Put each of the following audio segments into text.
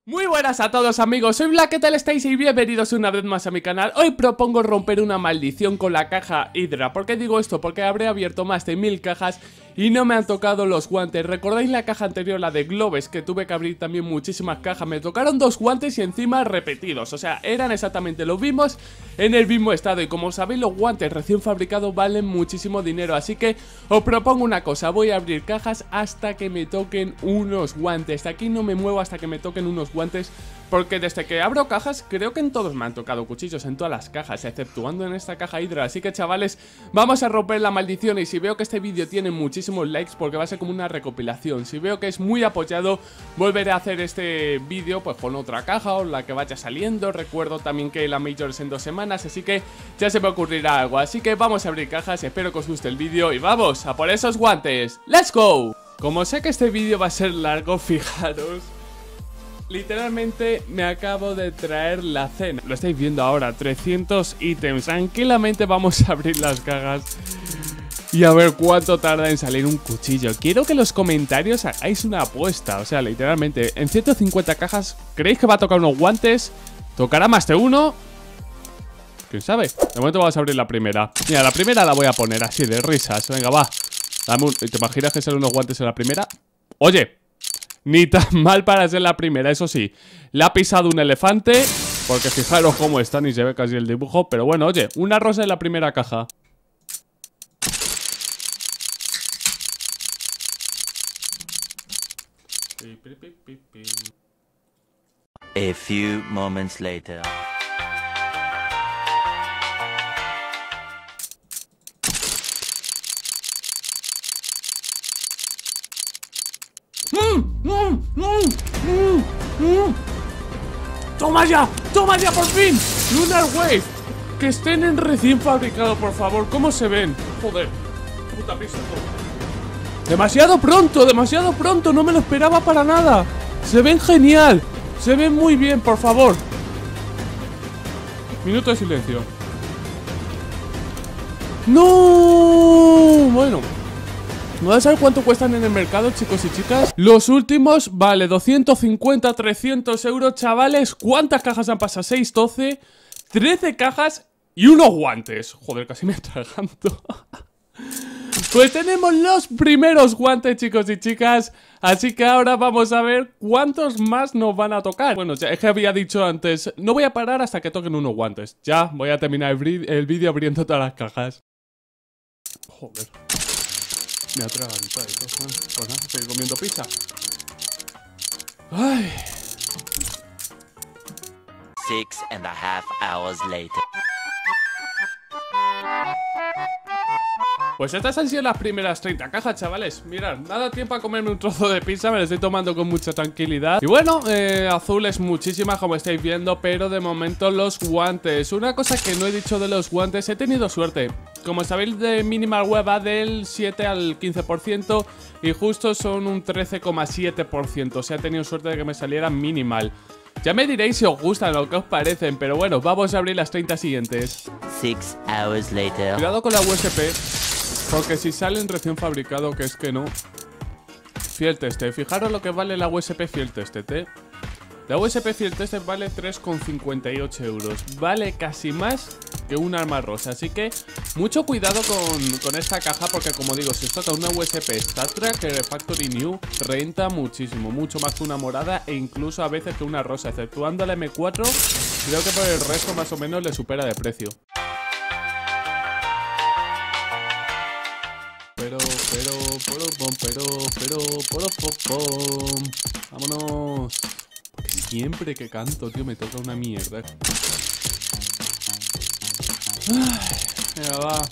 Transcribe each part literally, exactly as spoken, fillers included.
Muy buenas a todos amigos, soy Black, ¿qué tal estáis? Y bienvenidos una vez más a mi canal. Hoy propongo romper una maldición con la caja Hydra. ¿Por qué digo esto? Porque habré abierto más de mil cajas y no me han tocado los guantes. ¿Recordáis la caja anterior, la de Globes? Que tuve que abrir también muchísimas cajas. Me tocaron dos guantes y encima repetidos. O sea, eran exactamente los mismos en el mismo estado. Y como sabéis, los guantes recién fabricados valen muchísimo dinero. Así que os propongo una cosa, voy a abrir cajas hasta que me toquen unos guantes. De aquí no me muevo hasta que me toquen unos guantes, porque desde que abro cajas creo que en todos me han tocado cuchillos, en todas las cajas, exceptuando en esta caja Hydra. Así que chavales, vamos a romper la maldición. Y si veo que este vídeo tiene muchísimos likes, porque va a ser como una recopilación, si veo que es muy apoyado, volveré a hacer este vídeo pues con otra caja o la que vaya saliendo. Recuerdo también que la Major es en dos semanas, así que ya se me ocurrirá algo. Así que vamos a abrir cajas, espero que os guste el vídeo y vamos a por esos guantes. ¡Let's go! Como sé que este vídeo va a ser largo, fijaros, literalmente me acabo de traer la cena. Lo estáis viendo ahora, trescientos ítems. Tranquilamente vamos a abrir las cajas y a ver cuánto tarda en salir un cuchillo. Quiero que en los comentarios hagáis una apuesta. O sea, literalmente, en ciento cincuenta cajas, ¿creéis que va a tocar unos guantes? ¿Tocará más de uno? ¿Quién sabe? De momento vamos a abrir la primera. Mira, la primera la voy a poner así, de risas. Venga, va. Dame un... ¿Te imaginas que salen unos guantes en la primera? Oye, ni tan mal para ser la primera, eso sí. Le ha pisado un elefante, porque fijaros cómo está, ni se ve casi el dibujo. Pero bueno, oye, una rosa en la primera caja. A few moments later. ¡Mm! ¡Mm! ¡Mm! ¡Mm! ¡Mm! ¡Toma ya! ¡Toma ya por fin! Lunar Wave. Que estén en recién fabricado, por favor. ¿Cómo se ven? Joder. Puta prisa. Demasiado pronto, demasiado pronto. No me lo esperaba para nada. Se ven genial. Se ven muy bien, por favor. Minuto de silencio. ¡No! Bueno, ¿no sabes cuánto cuestan en el mercado, chicos y chicas? Los últimos, vale, doscientos cincuenta, trescientos euros, chavales. ¿Cuántas cajas han pasado? seis, doce, trece cajas y unos guantes. Joder, casi me atraganto. Pues tenemos los primeros guantes, chicos y chicas. Así que ahora vamos a ver cuántos más nos van a tocar. Bueno, ya es que había dicho antes, no voy a parar hasta que toquen unos guantes. Ya, voy a terminar el, el vídeo abriendo todas las cajas. Joder. Me atragan, ¿sabes? Pues nada, estoy comiendo pizza. Ay. Six and a half hours later. Pues estas han sido las primeras treinta cajas, chavales. Mirad, nada tiempo a comerme un trozo de pizza. Me lo estoy tomando con mucha tranquilidad. Y bueno, eh, azules muchísimas, como estáis viendo. Pero de momento los guantes. Una cosa que no he dicho de los guantes, he tenido suerte. Como sabéis, de Minimal Wear va del siete al quince por ciento. Y justo son un trece coma siete por ciento. O sea, he tenido suerte de que me saliera minimal. Ya me diréis si os gustan o qué os parecen. Pero bueno, vamos a abrir las treinta siguientes. Six hours later. Cuidado con la U S P, porque si salen recién fabricado, que es que no. Field Tested, fijaros lo que vale la U S P Field Tested, ¿eh? La U S P Field Tested vale tres coma cincuenta y ocho euros. Vale casi más que un arma rosa. Así que mucho cuidado con, con esta caja, porque como digo, si os toca una U S P StatTrak Factory New, renta muchísimo, mucho más que una morada e incluso a veces que una rosa. Exceptuando la M cuatro, creo que por el resto más o menos le supera de precio. Pero, pero, pero, pero, pero, pero, pero, vámonos. Porque siempre que canto, tío, me toca una mierda. Ay, venga, va.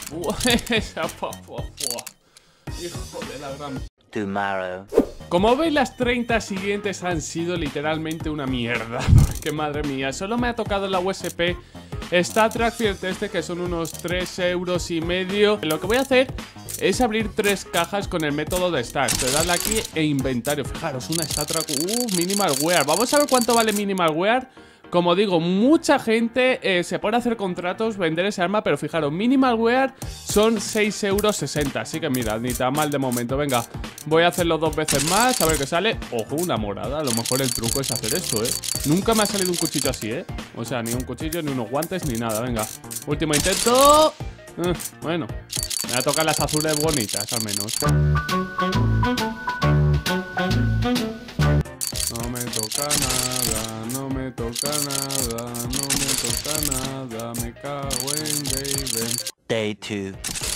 Hijo de la gran... Tomorrow. Como veis, las treinta siguientes han sido literalmente una mierda. Porque madre mía, solo me ha tocado la U S P StatTrak Field Tested, que son unos tres euros y medio. Lo que voy a hacer es abrir tres cajas con el método de stacks. Te dadle aquí e inventario. Fijaros, una StatTrak, uh, Minimal Wear. Vamos a ver cuánto vale Minimal Wear. Como digo, mucha gente eh, se pone a hacer contratos, vender ese arma, pero fijaros, Minimal Wear son seis euros sesenta. Así que mira, ni tan mal de momento. Venga, voy a hacerlo dos veces más, a ver qué sale. Ojo, una morada, a lo mejor el truco es hacer eso, ¿eh? Nunca me ha salido un cuchillo así, ¿eh? O sea, ni un cuchillo, ni unos guantes, ni nada. Venga, último intento. eh, Bueno, me va a tocar las azules bonitas, al menos. No me toca nada, no me toca nada, no me toca nada, me cago en baby. Day two.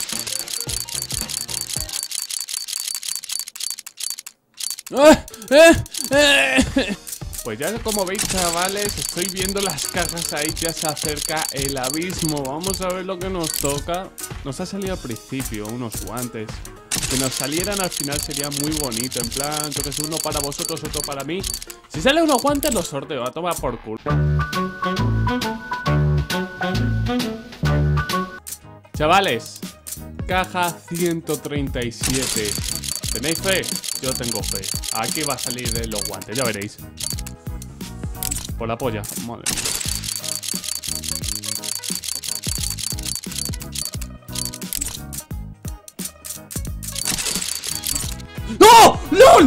¡Eh! ¡Eh! ¡Eh! Pues ya como veis, chavales, estoy viendo las cajas ahí, ya se acerca el abismo. Vamos a ver lo que nos toca. Nos ha salido al principio unos guantes. Que nos salieran al final sería muy bonito. En plan, yo que sé, uno para vosotros, otro para mí. Si sale unos guantes, los sorteo. A tomar por culo. Chavales, caja ciento treinta y siete. ¿Tenéis fe? Yo tengo fe. Aquí va a salir de los guantes, ya veréis. Por la polla, madre mía. ¡No! ¡LOL!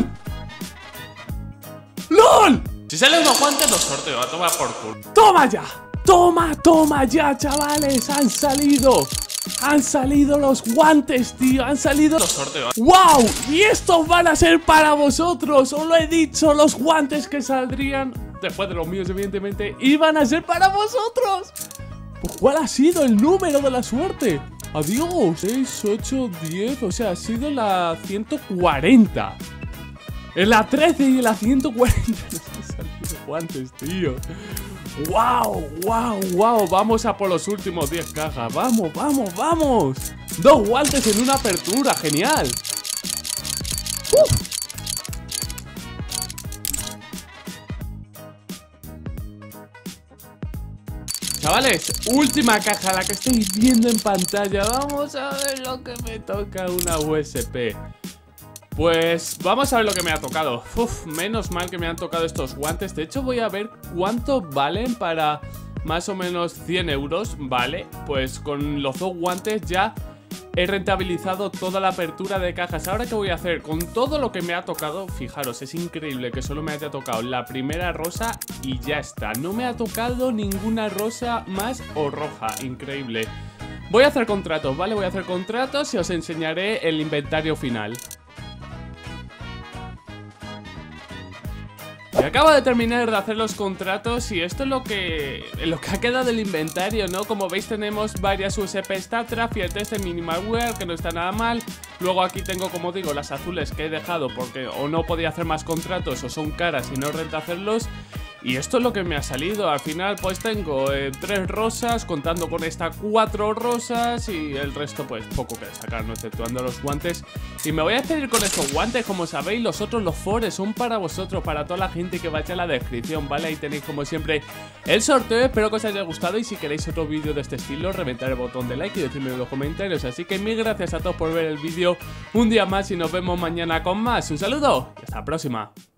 ¡LOL! Si salen unos guantes los sorteo, a tomar por culo. ¡Toma ya! ¡Toma, toma ya, chavales! ¡Han salido! ¡Han salido los guantes, tío! ¡Han salido los sorteos! ¡Wow! ¡Y estos van a ser para vosotros! Os lo he dicho, los guantes que saldrían después de los míos, evidentemente, iban a ser para vosotros. Pues ¿cuál ha sido el número de la suerte? Adiós, seis, ocho, diez, o sea, ha sido la ciento cuarenta. En la trece y en la ciento cuarenta nos han salido guantes, tío. ¡Wow! ¡Wow! ¡Wow! Vamos a por los últimos diez cajas. ¡Vamos, vamos, vamos! Dos guantes en una apertura, genial. ¡Uf! Chavales, última caja, la que estáis viendo en pantalla. Vamos a ver lo que me toca, una U S P. Pues vamos a ver lo que me ha tocado. Uf, menos mal que me han tocado estos guantes. De hecho voy a ver cuánto valen para más o menos cien euros. Vale, pues con los dos guantes ya he rentabilizado toda la apertura de cajas. Ahora, ¿qué voy a hacer? Con todo lo que me ha tocado, fijaros, es increíble que solo me haya tocado la primera rosa y ya está. No me ha tocado ninguna rosa más o roja, increíble. Voy a hacer contratos, ¿vale? Voy a hacer contratos y os enseñaré el inventario final. Y acabo de terminar de hacer los contratos y esto es lo que lo que ha quedado del inventario, ¿no? Como veis tenemos varias U S P StatTrap y el test de Minimal Wear, que no está nada mal. Luego aquí tengo, como digo, las azules que he dejado porque o no podía hacer más contratos o son caras y no renta hacerlos. Y esto es lo que me ha salido. Al final pues tengo eh, tres rosas, contando con esta cuatro rosas y el resto pues poco que destacar, no exceptuando los guantes. Y me voy a despedir con estos guantes, como sabéis. Los otros, los foros, son para vosotros, para toda la gente que vaya a la descripción, ¿vale? Ahí tenéis como siempre el sorteo. Espero que os haya gustado y si queréis otro vídeo de este estilo, reventar el botón de like y decirme en los comentarios. Así que mil gracias a todos por ver el vídeo un día más y nos vemos mañana con más. Un saludo y hasta la próxima.